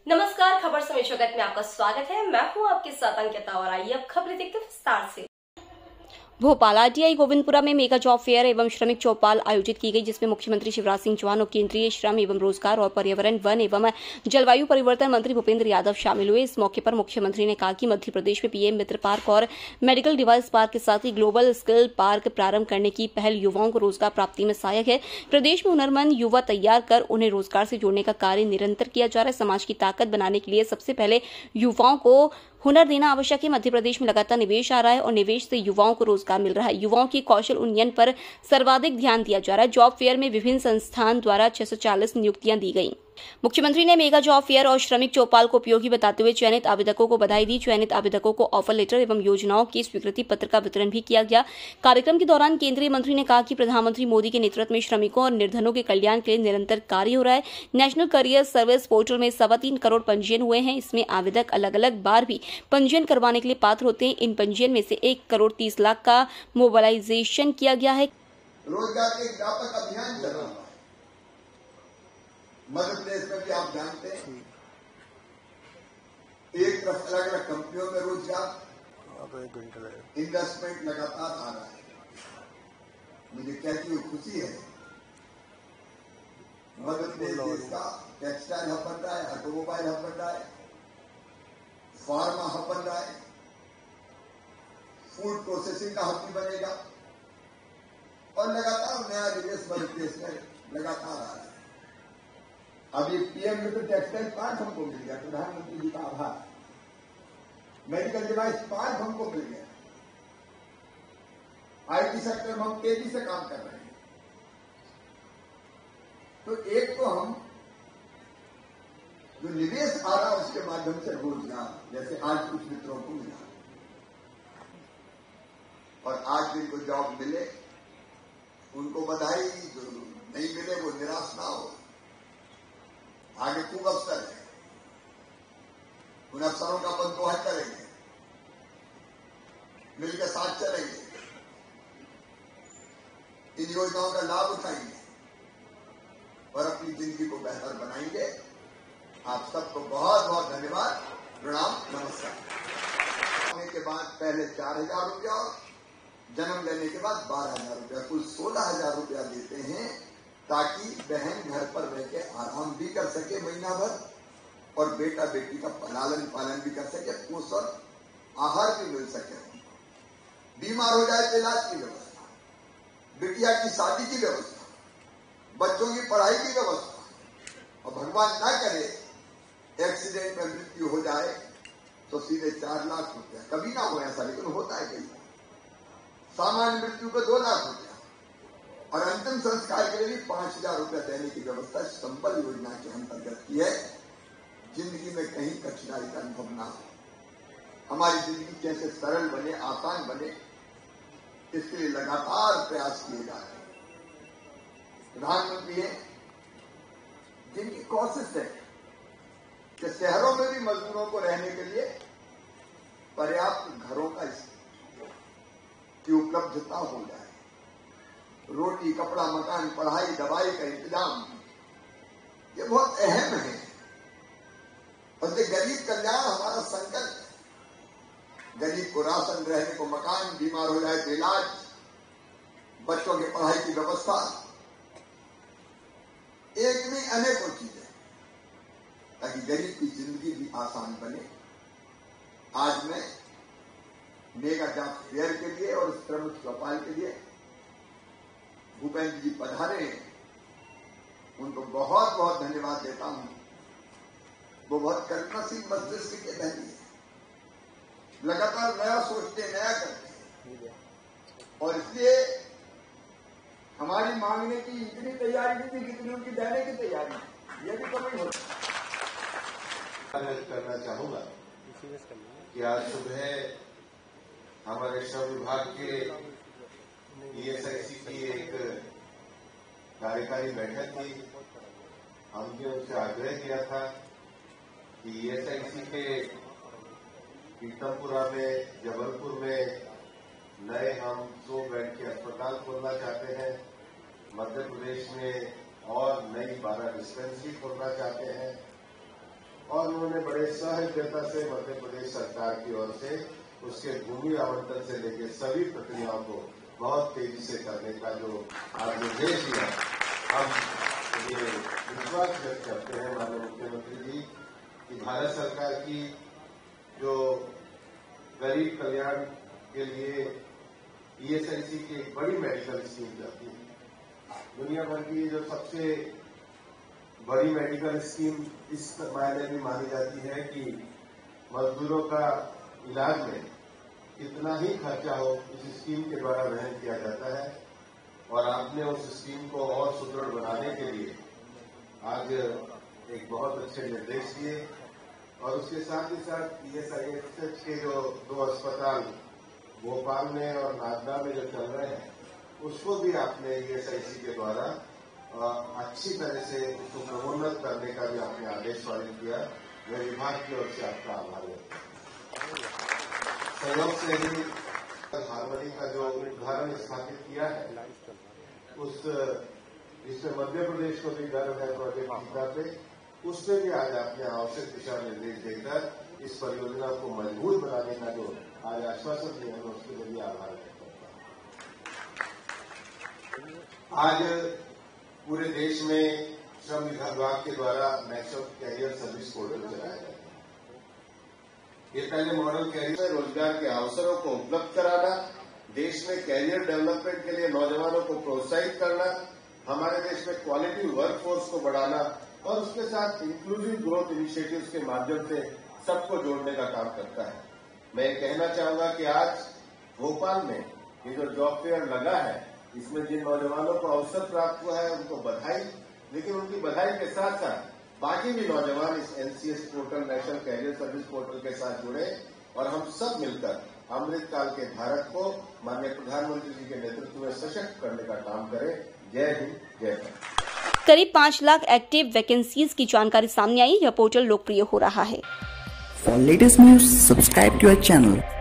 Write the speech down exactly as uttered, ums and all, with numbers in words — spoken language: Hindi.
नमस्कार, खबर समय जगत में आपका स्वागत है। मैं हूं आपके साथ अंकिता और आइए अब खबरें देखते विस्तार से। भोपाल आरटीआई गोविंदपुरा में मेगा जॉब फेयर एवं श्रमिक चौपाल आयोजित की गई, जिसमें मुख्यमंत्री शिवराज सिंह चौहान और केंद्रीय श्रम एवं रोजगार और पर्यावरण, वन एवं जलवायु परिवर्तन मंत्री भूपेंद्र यादव शामिल हुए। इस मौके पर मुख्यमंत्री ने कहा कि मध्य प्रदेश में पीएम मित्र पार्क और मेडिकल डिवाइस पार्क के साथ ही ग्लोबल स्किल पार्क प्रारंभ करने की पहल युवाओं को रोजगार प्राप्ति में सहायक है। प्रदेश में हुनरमंद युवा तैयार कर उन्हें रोजगार से जोड़ने का कार्य निरंतर किया जा रहा है। समाज की ताकत बनाने के लिए सबसे पहले युवाओं को हुनर देना आवश्यक है। मध्य प्रदेश में लगातार निवेश आ रहा है और निवेश से युवाओं को रोजगार मिल रहा है। युवाओं की कौशल उन्नयन पर सर्वाधिक ध्यान दिया जा रहा है। जॉब फेयर में विभिन्न संस्थान द्वारा छह सौ चालीस नियुक्तियां दी गई। मुख्यमंत्री ने मेगा जॉब फेयर और श्रमिक चौपाल को उपयोगी बताते हुए चयनित आवेदकों को बधाई दी। चयनित आवेदकों को ऑफर लेटर एवं योजनाओं की स्वीकृति पत्र का वितरण भी किया गया। कार्यक्रम के दौरान केंद्रीय मंत्री ने कहा कि प्रधानमंत्री मोदी के नेतृत्व में श्रमिकों और निर्धनों के कल्याण के लिए निरंतर कार्य हो रहा है। नेशनल करियर सर्विस पोर्टल में सवा तीन करोड़ पंजीयन हुए हैं। इसमें आवेदक अलग अलग बार भी पंजीयन करवाने के लिए पात्र होते हैं। इन पंजीयन में से एक करोड़ तीस लाख का मोबाइलाइजेशन किया गया है। रोजगार के एक व्यापक अभियान चल रहा है मध्य प्रदेश में भी। आप जानते हैं एक तरफ अलग अलग कंपनियों में रोजगार, इन्वेस्टमेंट लगातार आ रहा है। मुझे कहती हुई खुशी है, मध्य प्रदेश देश का टेक्सटाइल हब बन रहा है, ऑटोमोबाइल हब बन रहा है, फार्मा हब बन रहा है, फूड प्रोसेसिंग का हब भी बनेगा और लगातार नया निवेश मध्य प्रदेश में लगातार आ रहा है। अभी पीएम मित्र टेक्सटाइल पार्क हमको मिल गया, प्रधानमंत्री जी का आभार। मेडिकल डिवाइस पार्क हमको मिल गया। आईटी सेक्टर में हम तेजी से काम कर रहे हैं। तो एक तो हम जो निवेश आ रहा है उसके माध्यम से रोजगार, जैसे आज कुछ मित्रों को मिला और आज जिनको जॉब मिले उनको बधाई, जो नहीं मिले वो निराश ना हो। आगे खूब अवसर है, उन अवसरों का बंदोबस्त करेंगे, मिलकर साथ चलेंगे, इन योजनाओं का लाभ उठाएंगे और अपनी जिंदगी को बेहतर बनाएंगे। आप सबको बहुत बहुत धन्यवाद, प्रणाम, नमस्कार। होने के बाद पहले चार हजार रुपया, जन्म लेने के बाद बारह हजार रुपया, कुल सोलह हजार रुपया देते हैं ताकि बहन घर पर रह के आराम भी कर सके महीना भर और बेटा बेटी का लालन पालन भी कर सके, पोषण आहार भी मिल सके। बीमार हो जाए तो इलाज की व्यवस्था, बिटिया की शादी की व्यवस्था, बच्चों की पढ़ाई की व्यवस्था, और भगवान ना करे एक्सीडेंट में मृत्यु हो जाए तो सीधे चार लाख रुपया, कभी ना हो ऐसा लेकिन होता है कई बार, सामान्य मृत्यु को दो लाख रुपया और अंतिम संस्कार के लिए भी पांच हजार रुपया देने की व्यवस्था संबल योजना के अंतर्गत की है। जिंदगी में कहीं कठिनाई का अनुभव ना हो, हमारी जिंदगी कैसे सरल बने, आसान बने, इसके लिए लगातार प्रयास किए जा रहे हैं। प्रधानमंत्री है जिनकी कोशिश है कि शहरों में भी मजदूरों को रहने के लिए पर्याप्त घरों का की उपलब्धता हो जाए, रोटी, कपड़ा, मकान, पढ़ाई, दवाई का इंतजाम, ये बहुत अहम है। और गरीब कल्याण हमारा संकल्प है। गरीब को राशन, रहने को मकान, बीमार हो जाए तो इलाज, बच्चों की पढ़ाई की व्यवस्था, एक नहीं अनेकों चीजें, ताकि गरीब की जिंदगी भी आसान बने। आज मैं मेगा जॉब फेयर के लिए और श्रमिक चौपाल के लिए भूपेंद्र जी पधारे हैं, उनको बहुत बहुत धन्यवाद देता हूं। वो बहुत कल्पनाशील मस्तिष्क के धनी है, लगातार नया सोचते, नया करते हैं और इसलिए हमारी मांगने की इतनी तैयारी नहीं थी जितनी उनकी देने की तैयारी, ये भी कभी होता। करना चाहूंगा कि आज सुबह हमारे श्रम विभाग के ईएसआईसी की एक कार्यकारी बैठक थी। हमने उनसे आग्रह किया था कि ईएसआईसी के पीतमपुरा में, जबलपुर में नए हम सौ बेड के अस्पताल खोलना चाहते हैं। मध्य प्रदेश में और नई बारह डिस्पेंसरी खोलना चाहते हैं। और उन्होंने बड़े सहजता से मध्य प्रदेश सरकार की ओर से उसके भूमि आवंटन से लेकर सभी प्रक्रियाओं को बहुत तेजी से करने का जो आज निर्देश दिया, हम ये विश्वास व्यक्त करते हैं माननीय मुख्यमंत्री जी कि भारत सरकार की जो गरीब कल्याण के लिए ईएसआईसी की एक बड़ी मेडिकल स्कीम चलती है। दुनिया भर की जो सबसे बड़ी मेडिकल स्कीम इस मायने में मानी जाती है कि मजदूरों का इलाज में कितना ही खर्चा हो इस स्कीम के द्वारा वहन किया जाता है, और आपने उस स्कीम को और सुदृढ़ बनाने के लिए आज एक बहुत अच्छे निर्देश दिए, और उसके साथ ही साथ ईएसआईएस के जो दो अस्पताल भोपाल में और नागदा में जो चल रहे हैं उसको भी आपने ईएसआईसी के द्वारा अच्छी तरह से उसको क्रमोन्नत करने का भी आपने आदेश पारित किया। मैं विभाग की ओर से आपका आभार व्यक्त सहयोग से ही हारमोनी का जो उदाहरण स्थापित किया है उस जिसमें मध्य प्रदेश को भी गर्व है प्रोजेक्ट गीता पे, उससे भी आज आपने आवश्यक दिशा निर्देश देकर इस परियोजना को मजबूत बनाने का जो आज आश्वासन दिया है उसके लिए भी आभार व्यक्त करता हूं। आज पूरे देश में श्रम विभाग के द्वारा नेशनल कैरियर सर्विस पोर्टल चलाया जाता है। ये पहले मॉडल कैरियर में रोजगार के अवसरों को उपलब्ध कराना, देश में कैरियर डेवलपमेंट के लिए नौजवानों को प्रोत्साहित करना, हमारे देश में क्वालिटी वर्कफोर्स को बढ़ाना और उसके साथ इंक्लूसिव ग्रोथ इनिशिएटिव्स के माध्यम से सबको जोड़ने का काम करता है। मैं कहना चाहूंगा कि आज भोपाल में ये जो जॉब फेयर लगा है, इसमें जिन नौजवानों को अवसर प्राप्त हुआ है उनको बधाई, लेकिन उनकी बधाई के साथ साथ बाकी भी नौजवान इस NCS portal, national career service portal के साथ जुड़े और हम सब मिलकर अमृतकाल के भारत को माननीय प्रधानमंत्री जी के नेतृत्व में सशक्त करने का काम करें। जय हिंद, जय भारत। करीब पाँच लाख एक्टिव वैकेंसीज की जानकारी सामने आई। यह पोर्टल लोकप्रिय हो रहा है। For latest news, subscribe to our channel.